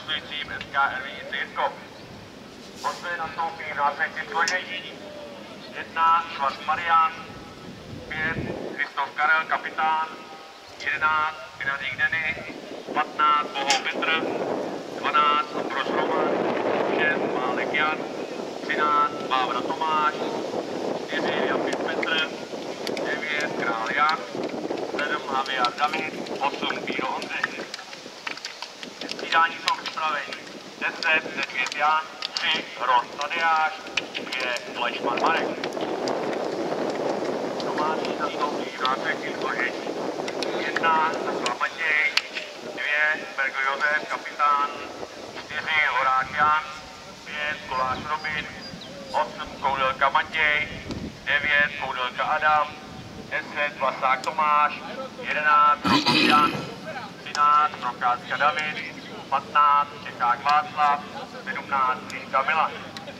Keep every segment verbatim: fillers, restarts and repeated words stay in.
pracujícím S K R V I Jirkov. Poté nastoupí následně složení. jedna Švarc Marian, pět Kristof Karel, kapitán, jedenáct Benedík Denny, patnáct Bohou Petr, dvanáct Ambrož Roman, šest Málek Jan, třináct Vávra Tomáš, čtyři Japis Petr, devět Král Jan, sedm Haviar David, osm Píro Ondřej. Střídání jsou připraveni deset Nedvěd Jan, tři Hroz Tadeáš, pět Flešman Marek. Tomáš nastoupí v následním složení. jedna Takla Matěj, dvě Bergl Josef, kapitán, čtyři Horák Jan, pět Kolář Robin, osm Koudelka Matěj, devět Koudelka Adam, deset Vlasák Tomáš, jedenáct Rokov Jan, třináct Procházka David, patnáct Čechák Václav, sedmnáct Liška Milan.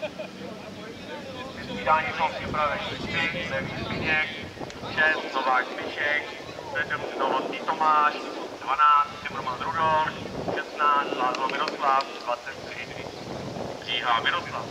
Střídání jsou připraveni tři Levý Zbigněk, šest Novák Zbyšek, sedm Novotný Tomáš, dvanáct Zimmerman Rudolf, šestnáct Lázlo Miroslav, dvacet tři Příhá Miroslav.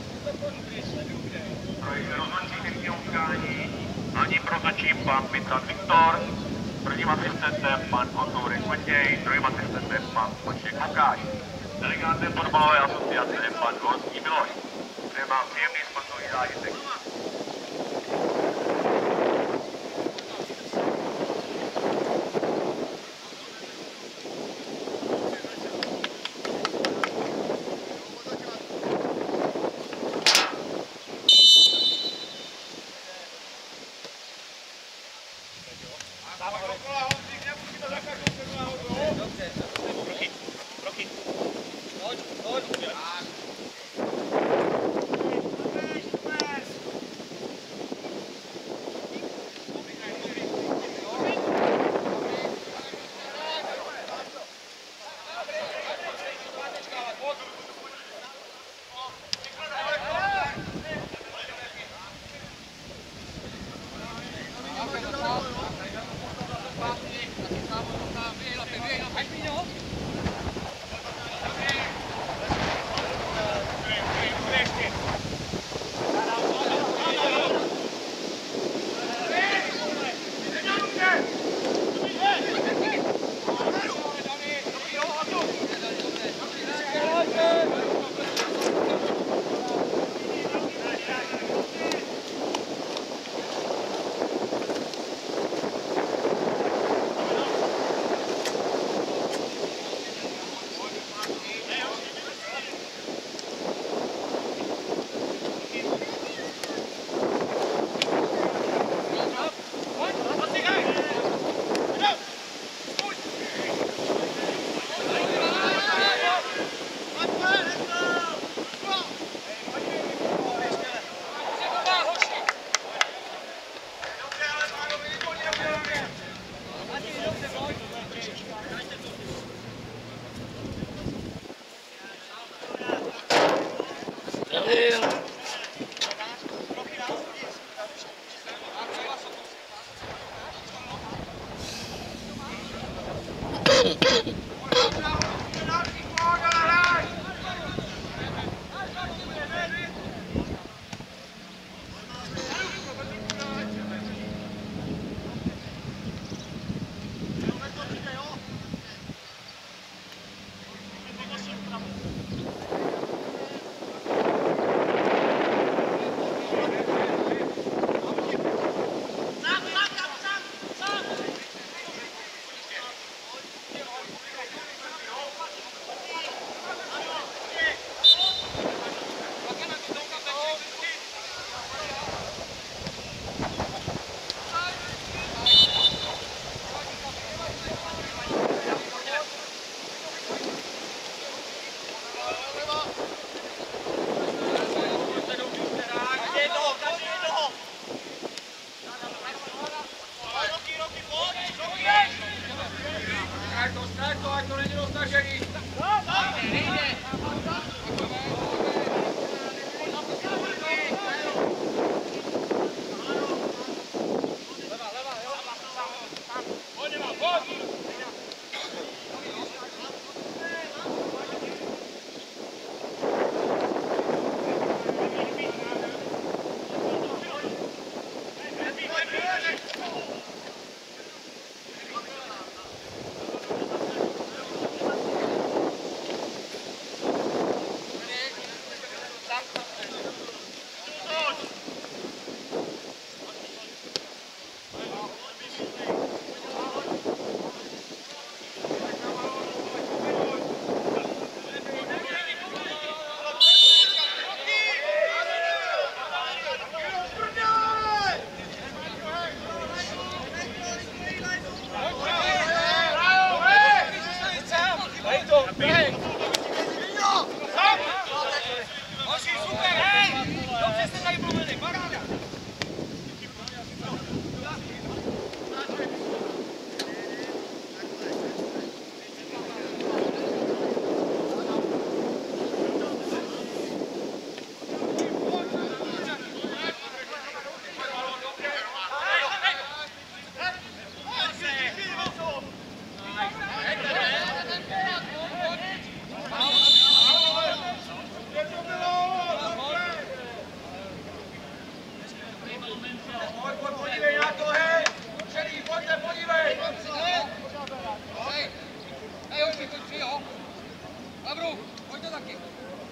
Projekt rozhodčí technického utkání, hlavním rozhodčím pan Vincent Viktor, prvním asistentem pan Kontourek Matěj, druhým asistentem pan Poček Lukáš, delegátem fotbalové asociace pan Gorský Miloš, kde má příjemný sportovní zážitek. Vavru, pojď to taky.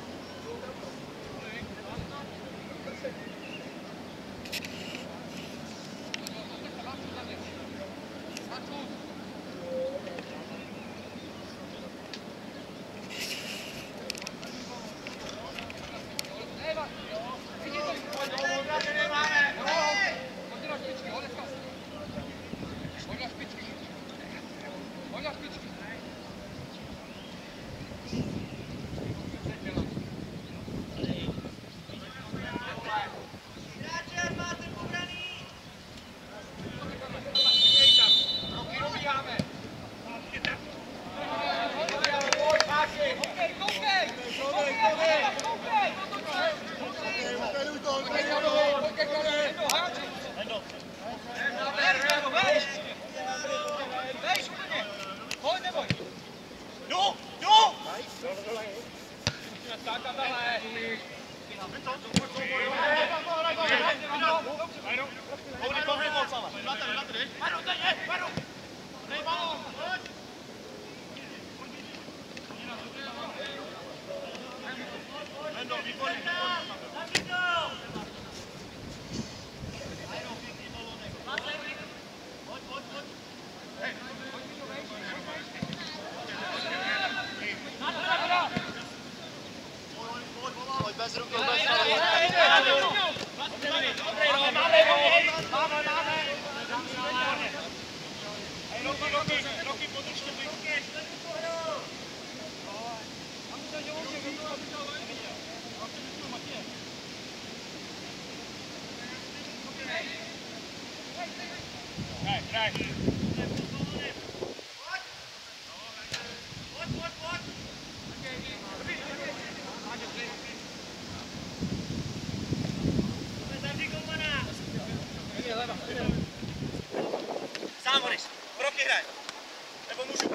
Sám Boris, roky hraj. Nebo můžu.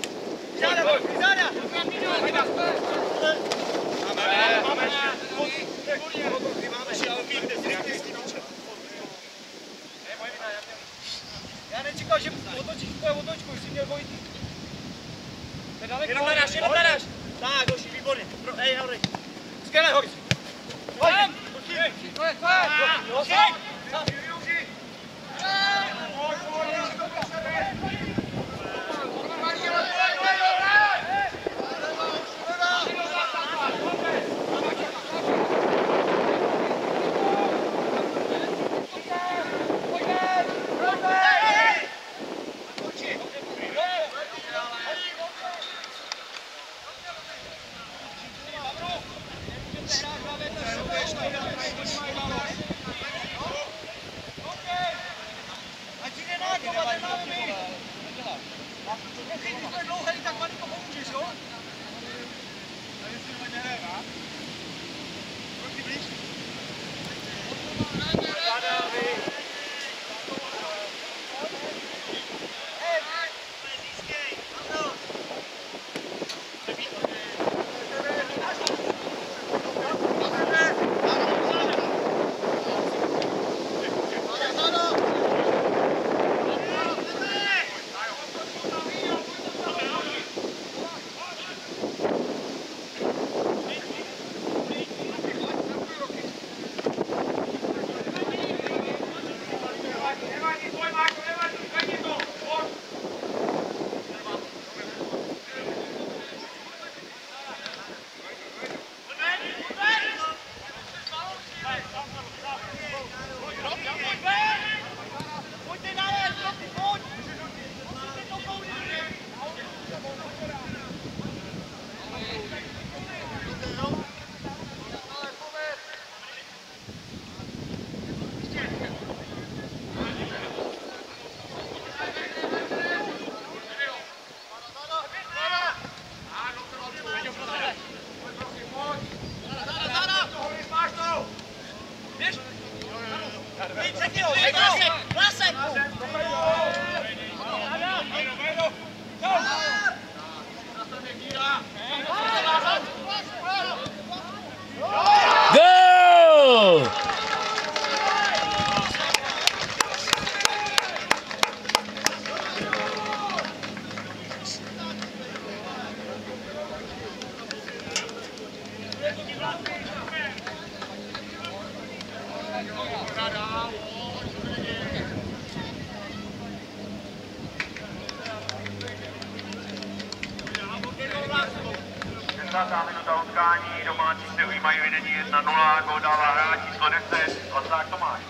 Záda, záda! Máme, máme. Máme, ale víte, já nečekal, že otočíš tvoje otočku, už jsi měl dvojitý. Jenom nadáš, jenom nadáš. Tak, hoši, výborně. Ej, Henry. Skvěle, Horis. Pojď! To je, to je! Hoši! Hoši! desátá minuta utkání, domácí se ujímají vedení jedna nula, gól dává hráč číslo deset, Lazák Tomáš.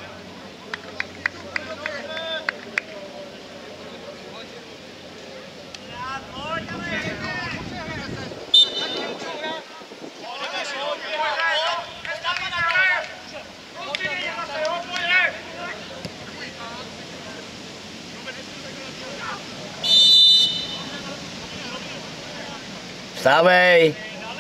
Vstávej!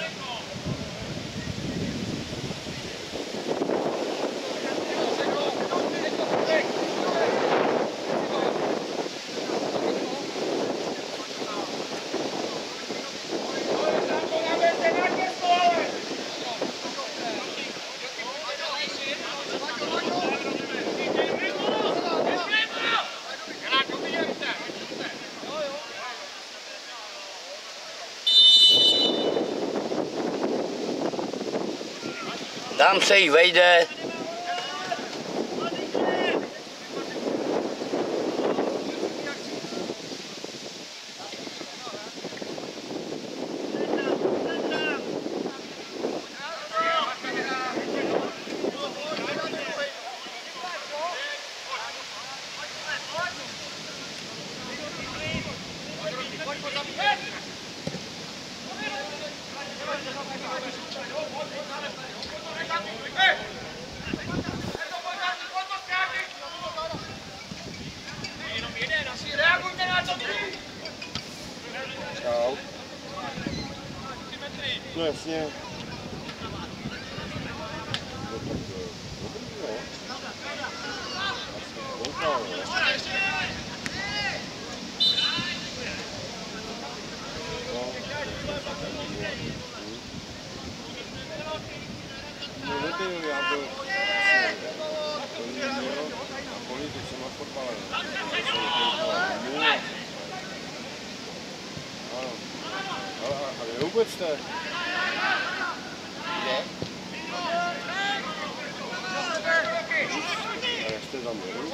Tam se jí vejde. Čau. No jasně. No nebyl, já byl a politice na fotbale. Ano. A vy vůbec jste? Kde? A jak jste tam měli?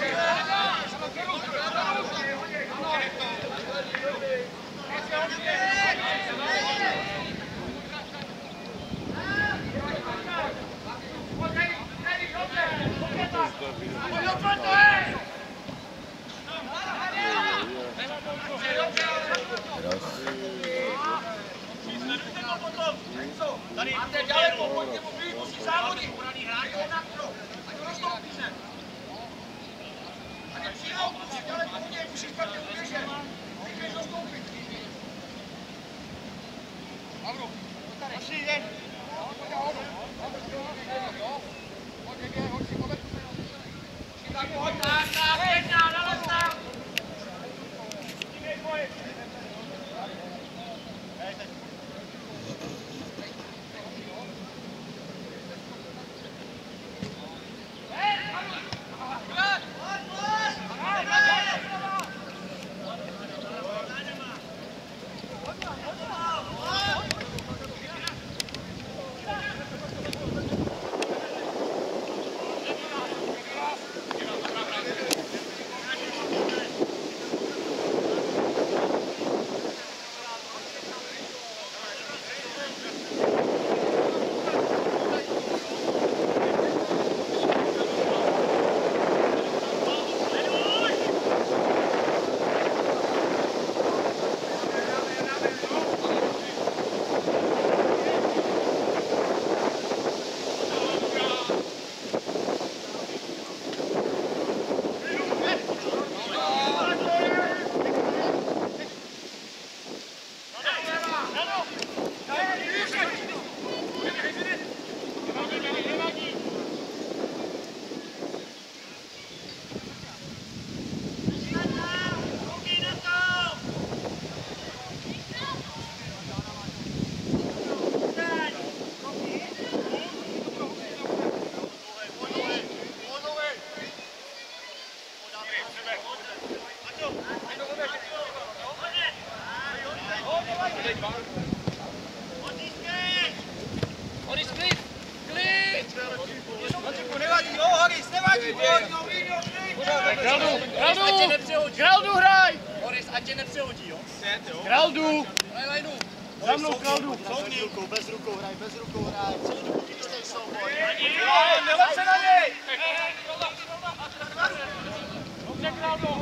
Tady, máte daleko, pojďte po chvíli, musí závodit. Poraný hráč, jedna pro. Ať ho roztoupí se. A teď přijou, musí daleko udělat, musí špatně uběžet. Můžeš roztoupit. Pavlu, tady. Asi jen. Pojď a hodu. Pojď, běh, hoď si, pojď. Tak, pojď, tak, tak, teď na, na les, tak. Stímej, pojď. Graldu, Graldu, Graldu hraj! Boris, ať tě nepřehodí, jo? Graldu! Za mnou Graldu! Bez rukou, bez rukou hraj, bez rukou hraj. Čistej souboj. Nelep se na něj! Dobře, Graldu!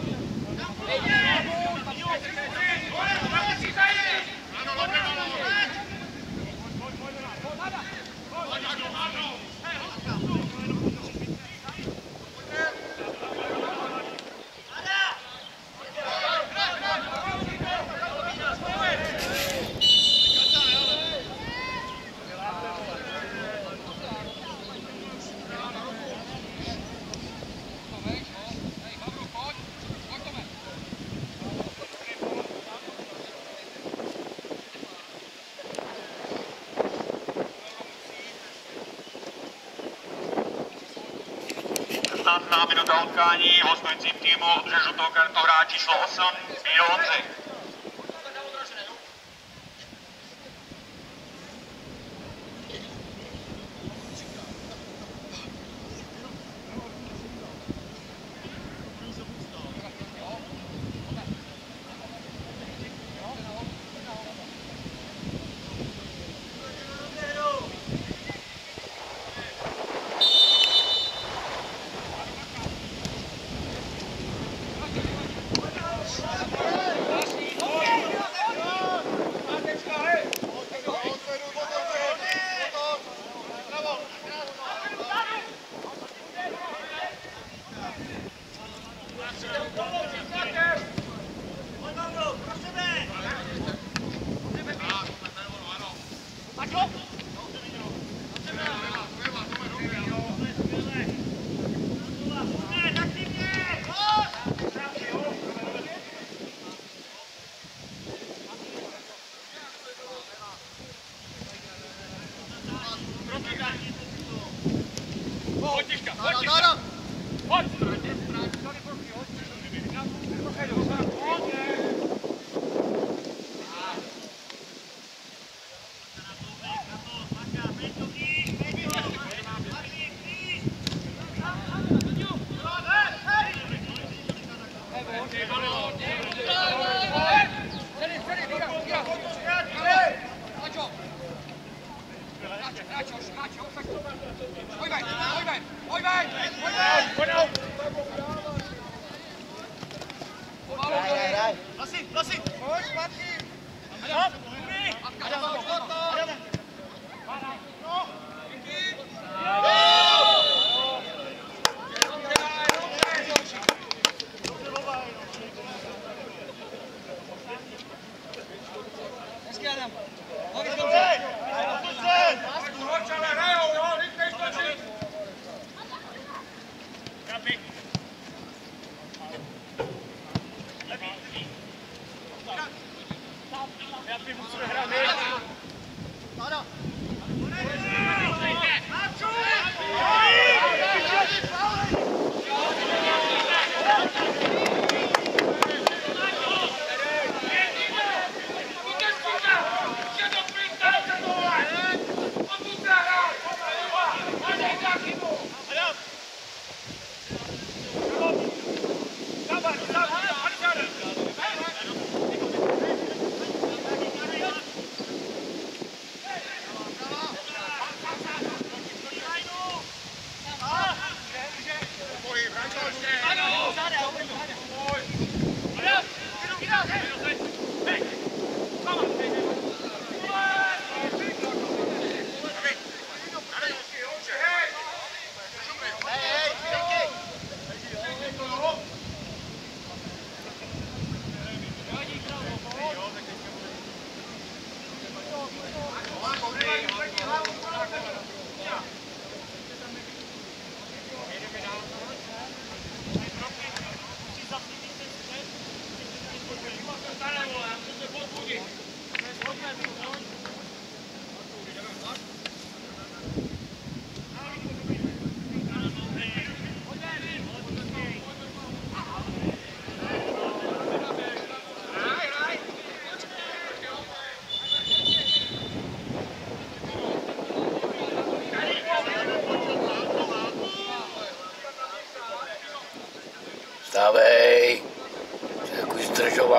šestnáctá minuta utkání, hostujícím týmu že žlutou kartu hrá číslo osm, Bíro Honzi.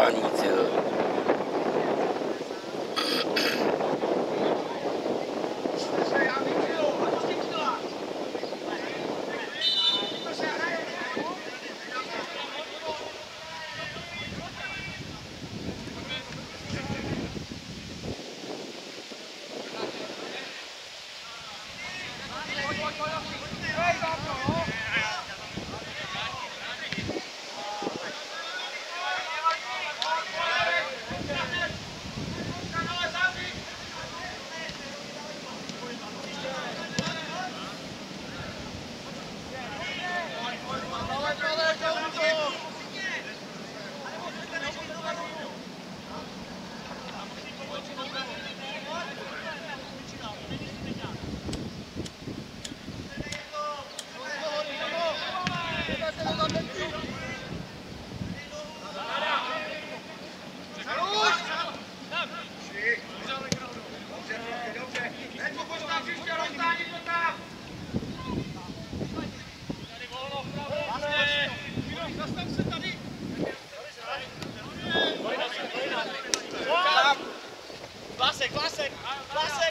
normální, jo. Klasek, klasek, klasek.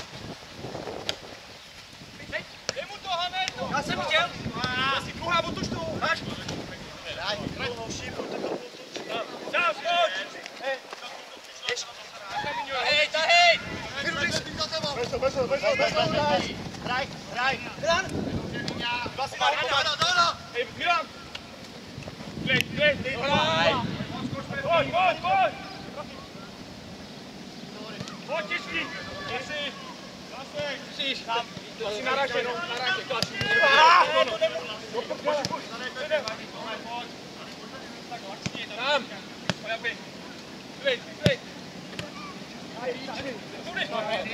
Dej mu to, Hané. Já jsem chtěl. Já si kruhá otoč to. Máš? Daj, kruhou šipu, tak to potoč. Čau, skoč. Hej. Hej, tahej. Bezo, bezo, bezo, bezo. Hraj, hraj. Milan. Klasik, Milan, Milan. Hej, Milan. Klej, klej, klej. Hraj. Pojď, pojď, pojď. Pojď, těžký! Jsi! Zase! Musíš! Tam! To si narážej, no! Narážej! Aaaa! Puš, puš! Pojď! Tak laxně, tam! Pojď, aby! Klid, klid! Aj, ríči! Tudy!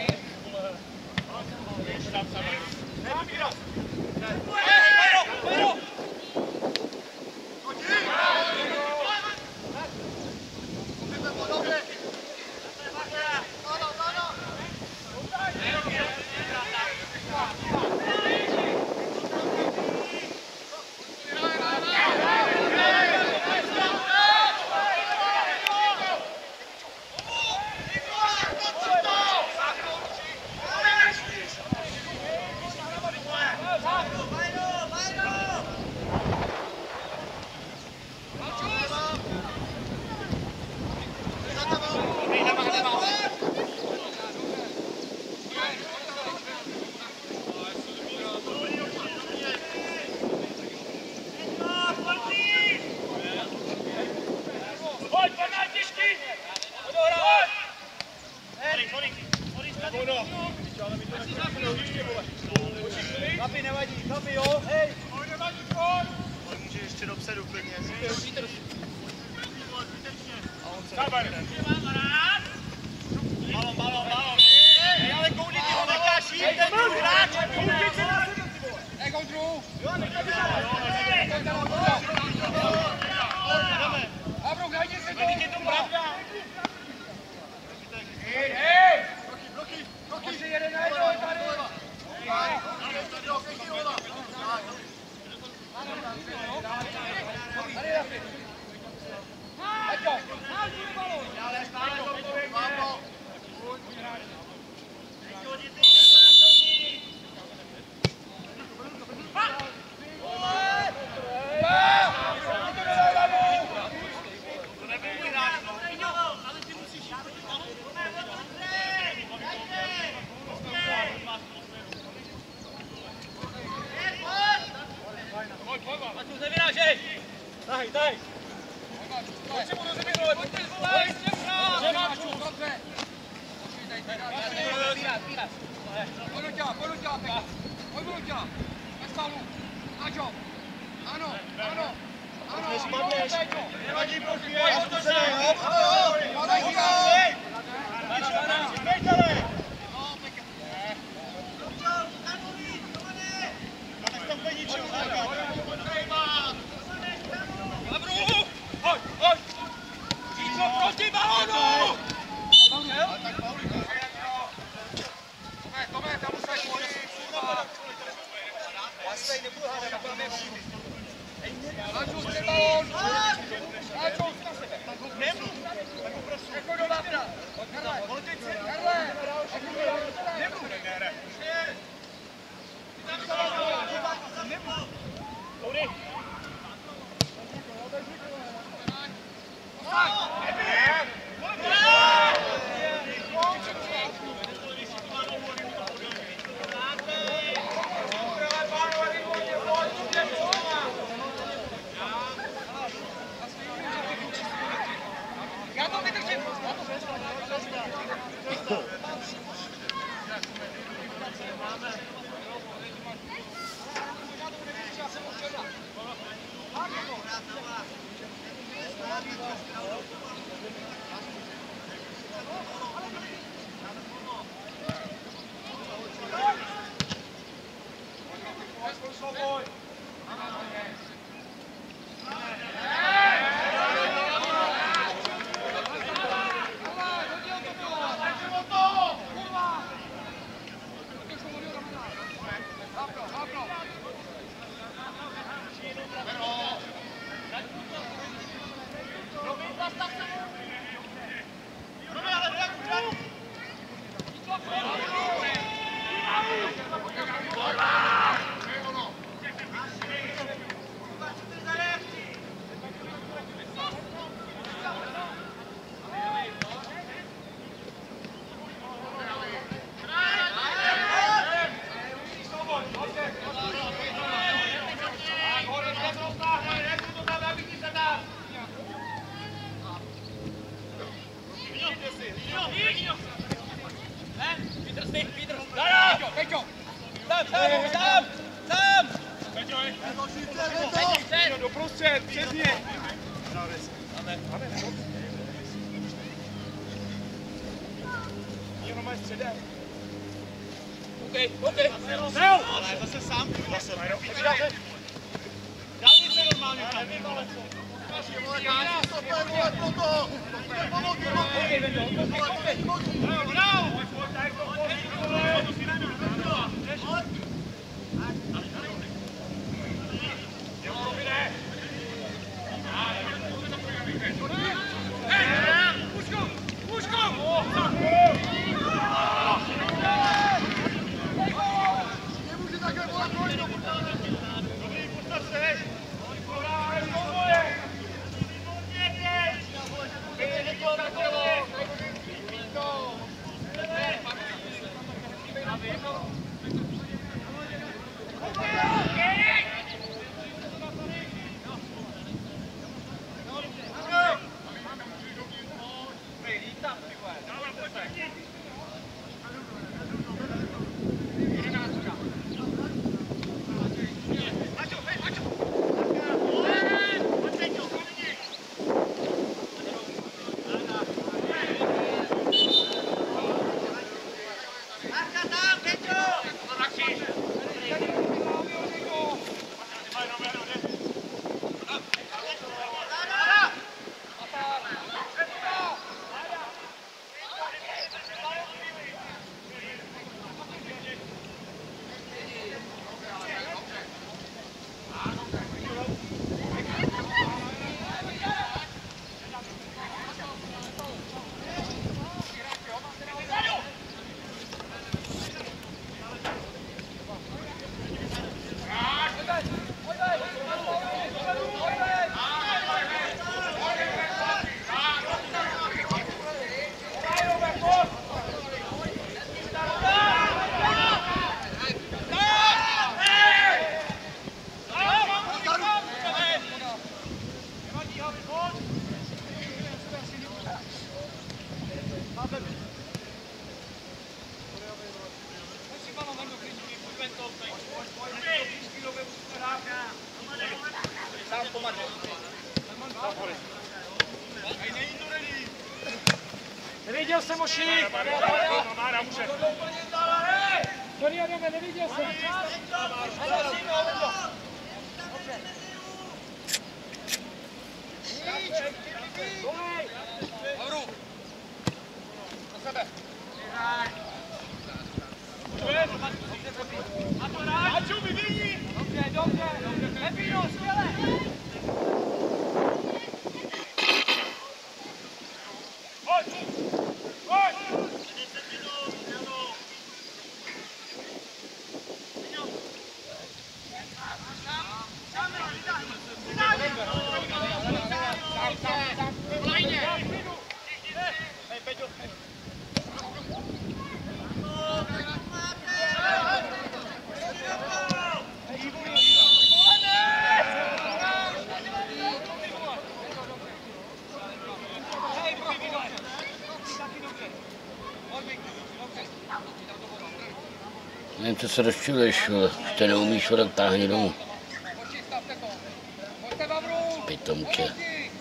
Tam samé! Nevybírat! Hej, Majro! Majro! Kapi nevadí, kapi jo, hej! Pojď nevadí, pojď! On může ještě dopředu klidně, Vítr. A on se nechne. Balon, balon, balon! Hej, ale koudí ti ho nekáš jít, ten druhý hráč! Koudí ti ho! Hej, koudru! Jo, nechne ti ho! Abrou, hajdi se to! Hej, to pravda! Hej, hej! Bloky, bloky, bloky! Jeden na jednou tady! Tahej, tahej! Pojď si budu zemí role, pojď si volej! Žemáčů! Dobře! Pojď do těla, pojď do těla, Peka! Pojď do těla! Bez falu! Ačo! Ano, ano! Ano, nespadneš! Nevadí, prosím, pojď do sebe! Padaj si ho! Pejtele! No, Peka! Nastoupení čeho základ! Pojď, pojď! Říco proti balónu! Tak Pauli, to je Tome, Tome, tam musíš pojít, kurva! Já se tady nebudu hádat, budeme všichni. Háčou, ten balón! Háčou, na sebe! Neviděl jsem Moši! Sorry, Adame, neviděl jsem! Dobře! Do sebe! Dobře, dobře! Nepíno, skvěle! Nevím, co se rozčiluješ, vole. Už to neumíš, vole, táhni domů. Pitomče.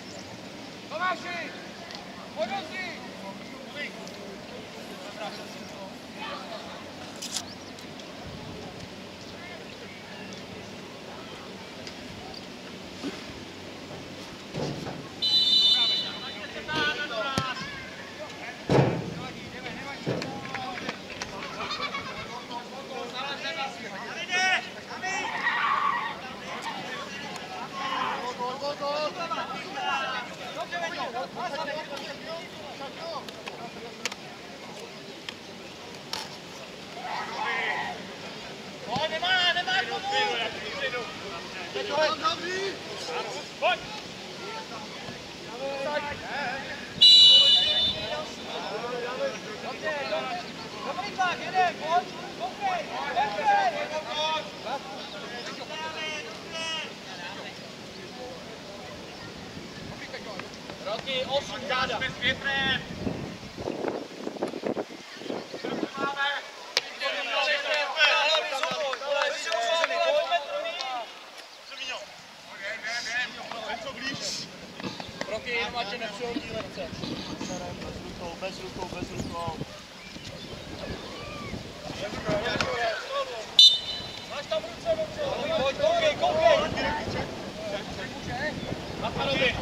Roky, osm dáda. Jsme s větrem. Roky, jenom ať tě nepřihodí lehce. Bez rukou, bez rukou, bez rukou. Máš tam ruce, ruce. Pojď, koukej, koukej. Napadovi.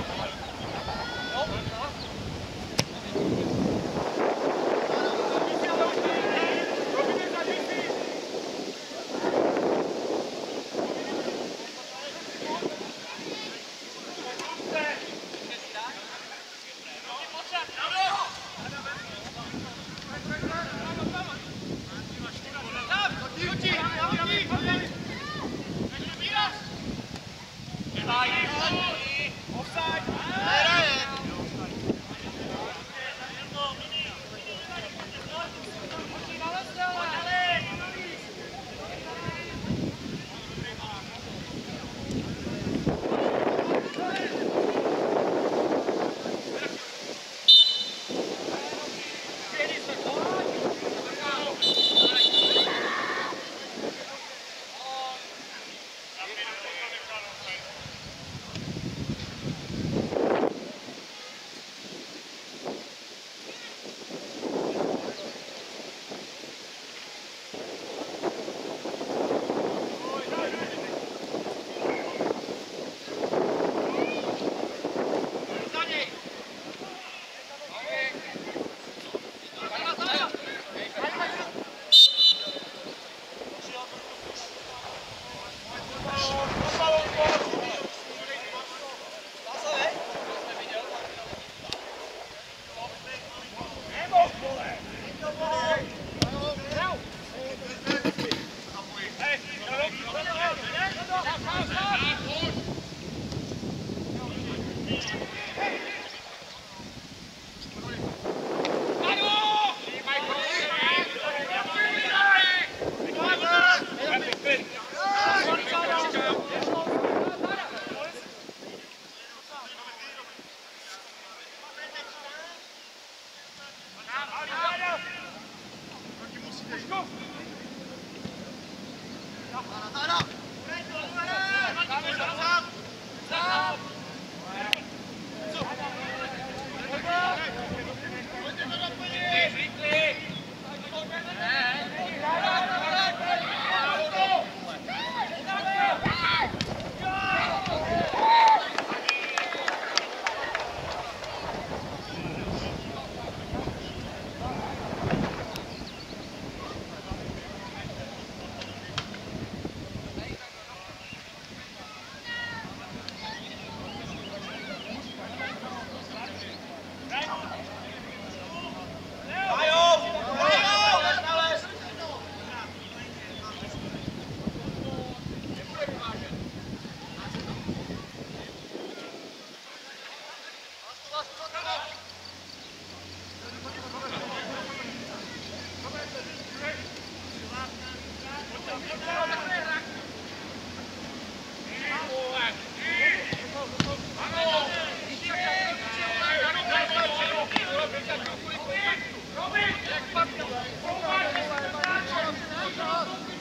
Robin!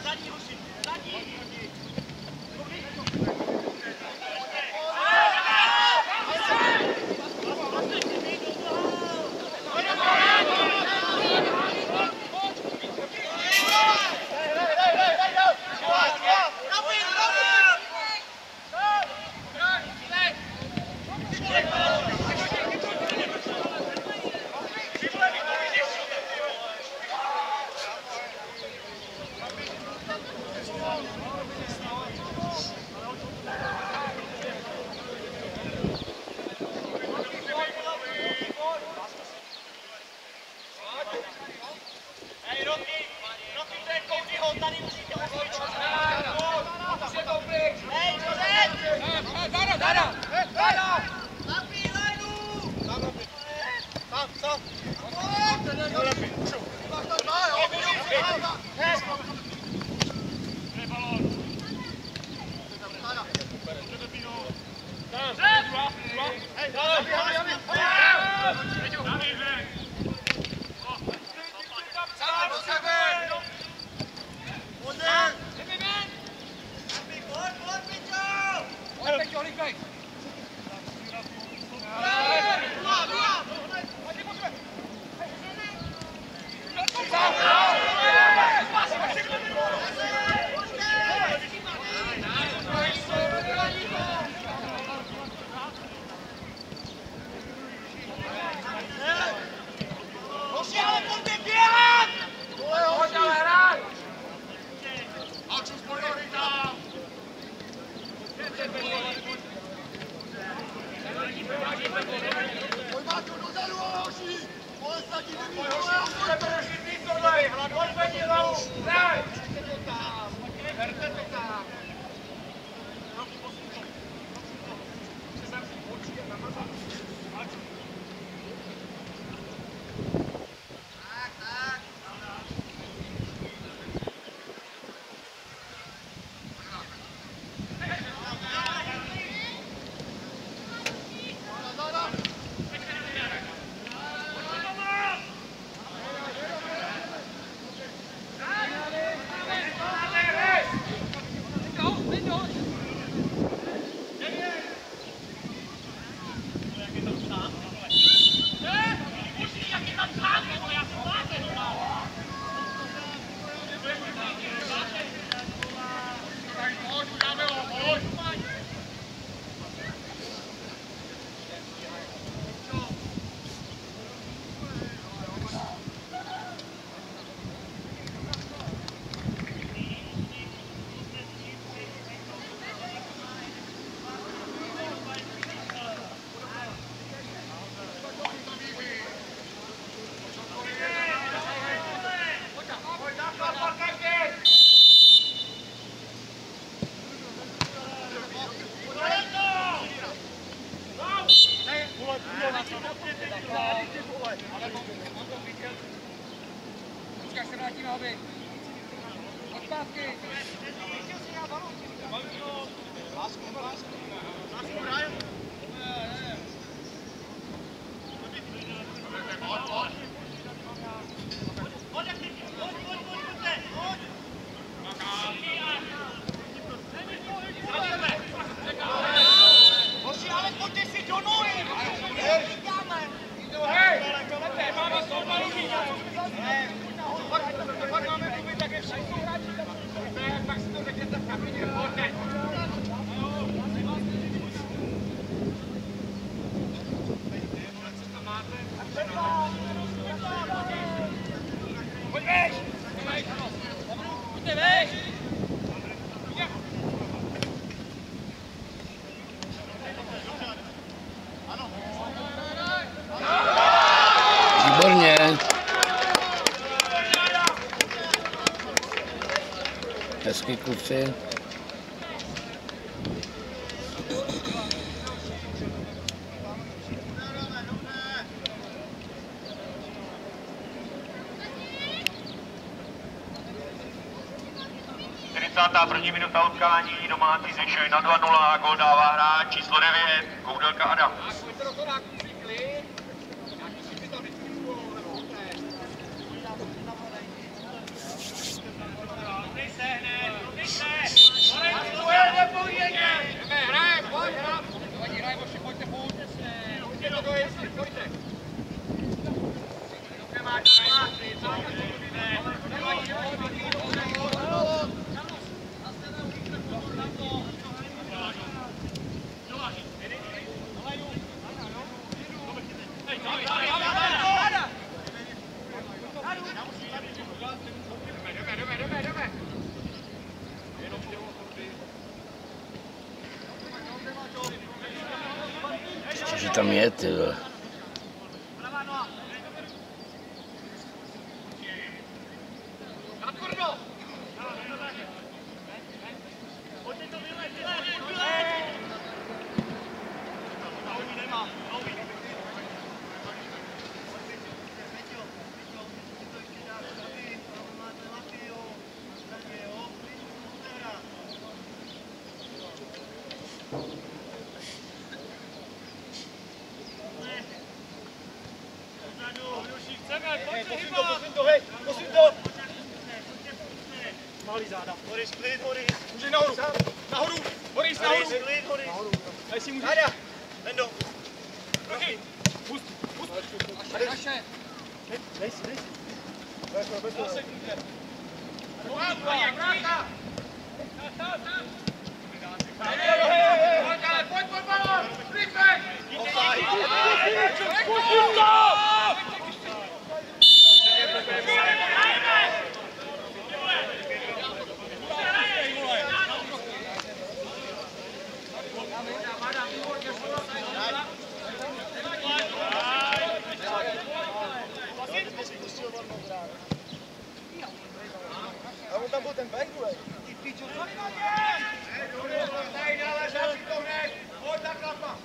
Výborně. Hezky, kluci. čtyřicátá první minuta utkání, domácí zvyšuje na dva nula, gól dává hráč číslo devět, Koudelka Adam. Nechce, tam je, ty vole. Malý záda. Boris, klid, Boris. Můžeš nahoru. Nahoru. Boris, nahoru. Klid, Boris. Tady si můžeš. Záda. Lendo. Roky. Pust. Pust. Naše. Dej si, dej si. Bezko, bezko. Zase klidně. Vráta. Pojď, pojď, balon. Rychle. Pojď to. A on tam byl ten back, vole. Ty pičo, co to je? Tady dále, žádný to hned. Pojď ta klapa.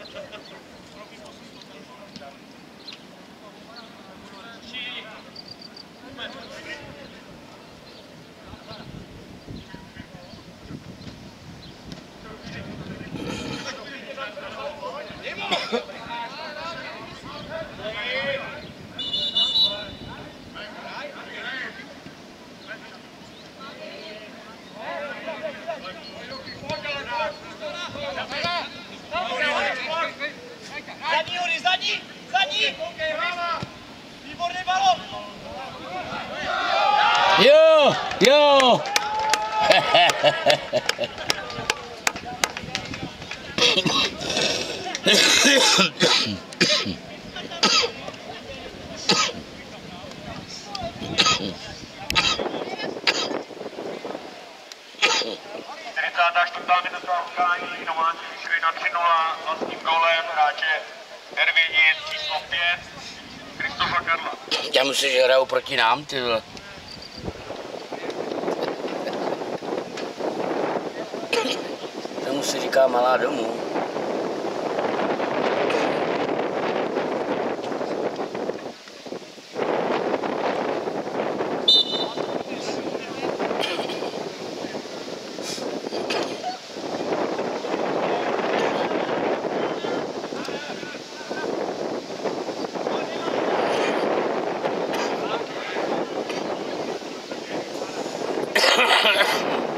Zadní, Uri, zadní, zadní! Výborný balon! Jo, jo! čtyřicátá čtvrtá minuta utkání, domácí vyšli na tři nula vlastním gólem hráče Ervěnic číslo pět, Kristofa Karla. Já myslím, že hrajou proti nám, ty vole. Tomu se říká malá domů. Ha ha ha!